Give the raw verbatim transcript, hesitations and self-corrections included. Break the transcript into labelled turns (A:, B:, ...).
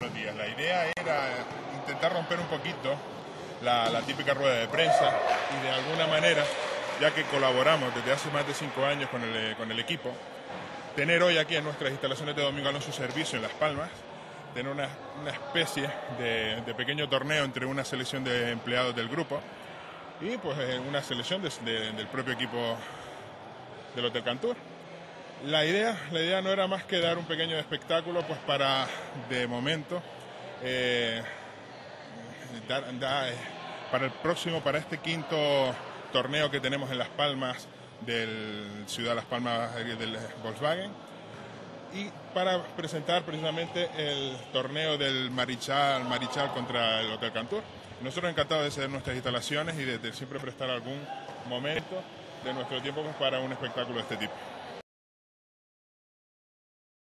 A: Buenos días. La idea era intentar romper un poquito la, la típica rueda de prensa y de alguna manera, ya que colaboramos desde hace más de cinco años con el, con el equipo, tener hoy aquí en nuestras instalaciones de Domingo Alonso Servicio en Las Palmas, tener una, una especie de, de pequeño torneo entre una selección de empleados del grupo y pues una selección de, de, del propio equipo del Hotel Cantur. La idea, la idea no era más que dar un pequeño espectáculo pues para, de momento, eh, dar, dar, para el próximo, para este quinto torneo que tenemos en Las Palmas, del Ciudad Las Palmas del Volkswagen, y para presentar precisamente el torneo del Marichal, Marichal contra el Hotel Cantur. Nosotros encantados de ceder nuestras instalaciones y de, de siempre prestar algún momento de nuestro tiempo pues, para un espectáculo de este tipo.